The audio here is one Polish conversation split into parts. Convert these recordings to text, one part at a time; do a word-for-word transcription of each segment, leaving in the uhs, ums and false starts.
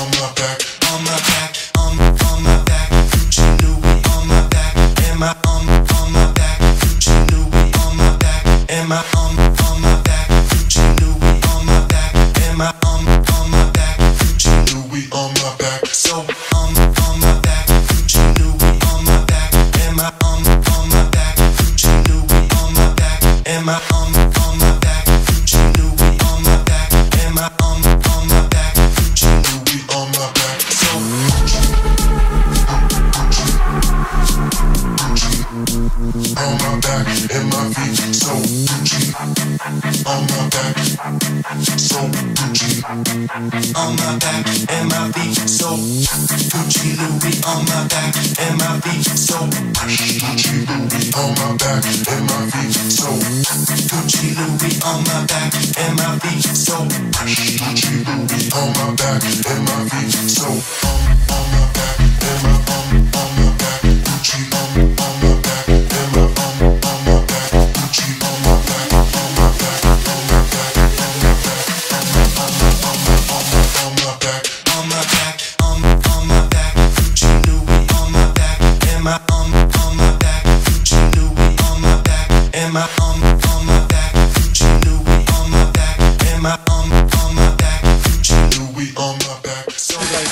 on my back, on my back, on on my back, Gucci Louis on my back, and my on on my back, Gucci Louis on my back, and my on on my back, Gucci Louis on my back, and my on on my back, Gucci Louis on my back, so on on my back, Gucci Louis on my back, and my on on my back, Gucci Louis on my back, and my on on my back, Gucci Louis on my back, and my on on my back, Gucci Louis on my back, so on my back and my feet, so Gucci on my back, so Gucci on my back and my feet, so Gucci Louis on my back and my feet, so Gucci Louis on my back and my feet, so Gucci Louis on my back and my feet, so Gucci Louis on my back and my feet, so on on my back and my on on my back, Gucci on on my back and my on on my back, Gucci on my back, on my back, on my back, on my back, on my back, on on my back, Gucci Louis on my back and my on on my back, Gucci Louis on my back and my on on my back, Gucci Louis on my back and my on on my back, Gucci Louis on my back. So like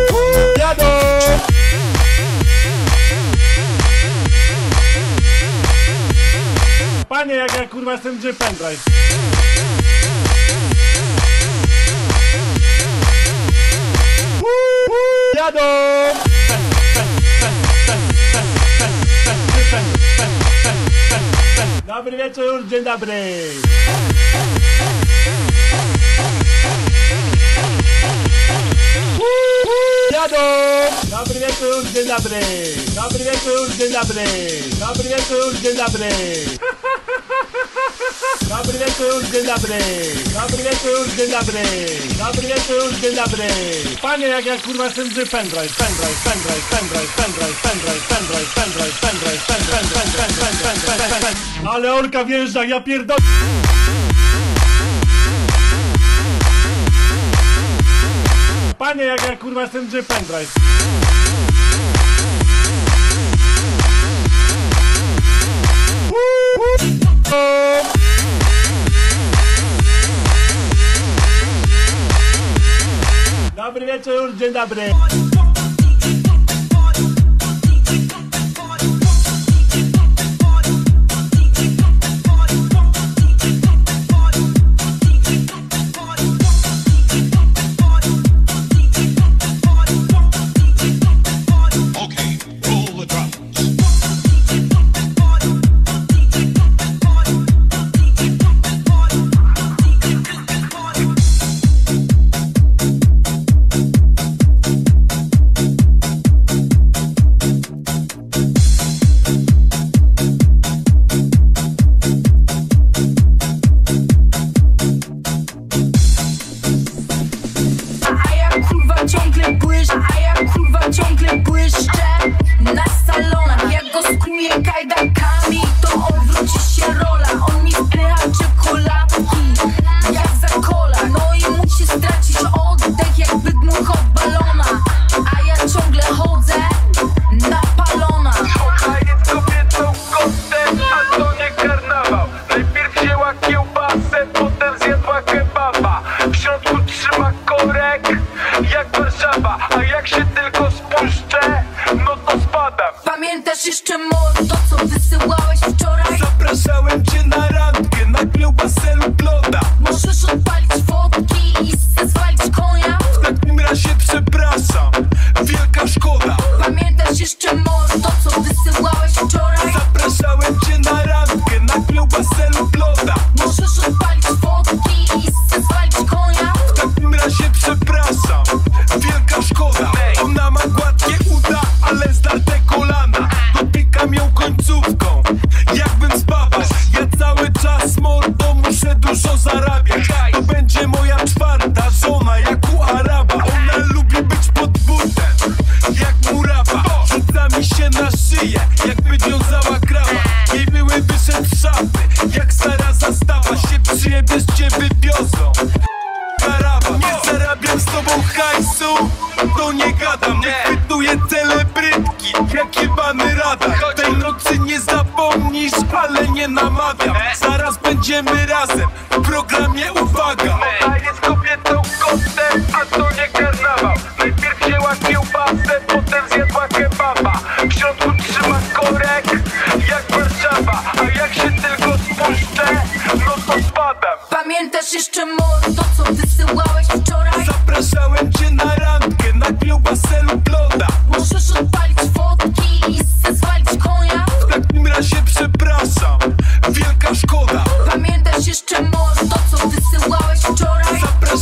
Panie, jak ja kurwa jestem gdzie pendrive. Jadą! Dobry wieczór, dzień dobry. Jadą! Dobry wieczór, dzień dobry. Dobry wieczór, dzień dobry. Dobry wieczór, dzień dobry. Dobry wieczór, dzień dobry. Dobry wieczór, dzień dobry. Dobry wieczór, dzień dobry. Panie, jak ja kurwa jestem gdzie pendrive, pendrive, pendrive, pendrive, pendrive, pendrive, pendrive, pendrive, pendrive, pendrive, pendrive, pendrive, pendrive. Ale orka wjeżdża, ja pierdolę. Panie, jak ja kurwa jestem gdzie pendrive. Dobry wieczór, dzień dobry. Pamiętasz jeszcze mordo, co wysyłałeś wczoraj? Zapraszałem cię na randkę, na kiełbasę lub loda. Możesz odpalić fotki i se zwalić konia? W takim razie przepraszam, wielka szkoda. Pamiętasz jeszcze mordo, co wysyłałeś wczoraj? Zapraszałem cię na randkę, na kiełbasę lub loda. Możesz odpalić fotki i se zwalić konia? W takim razie przepraszam, wielka szkoda. Ona ma gładkie uda, ale zdarte kolana. Dotykam ją końcówką, jakbym zbawał. Ja cały czas mordo muszę dużo zarabiać. To będzie moja czwarta żona, jak u Araba. Ona lubi być pod butem, jak murawa. Rzuca mi się na szyję, jakby wiązała krawa. Jej były wyszedł z szafy, jak stara zastawa. Się przyjebiesz, cię wywiozą. Karawa, nie zarabiam sto po hajsu to nie gadam, wychwytuję celebrytki jak jebany radar. Tej nocy nie zapomnisz, ale nie namawiam. Zaraz będziemy razem w programie Uwaga. A jest kobietą kotem, a to nie karnawał. Najpierw wzięła kiełbasę, potem zjadła kebaba. W środku trzyma korek jak Warszawa. A jak się tylko spuszczę, no to spadam. Pamiętasz jeszcze mordo, co wysyłałeś wczoraj? Zapraszałem cię na randkę, na kiełbasę lub loda. Możesz odpalić fotki i zezwalić konia? W takim razie przepraszam, wielka szkoda. Pamiętasz jeszcze mordo, co wysyłałeś wczoraj? Zapraszałem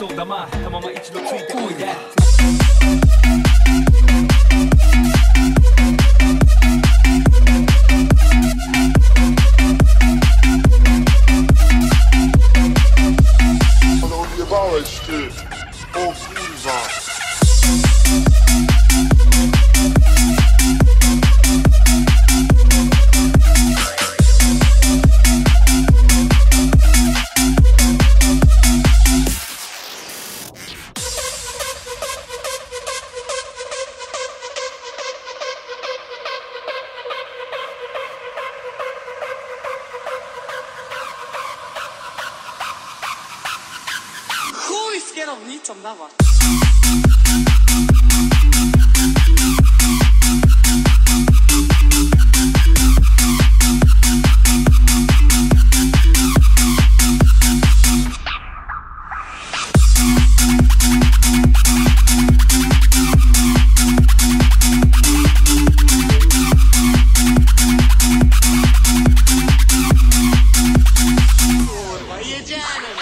soda ma, ta mama idź do tweety, oh yeah. Ale odjebałeś ty, o kurwa. Chuj z kierownicą, dawaj. Kurwa, jedziemy.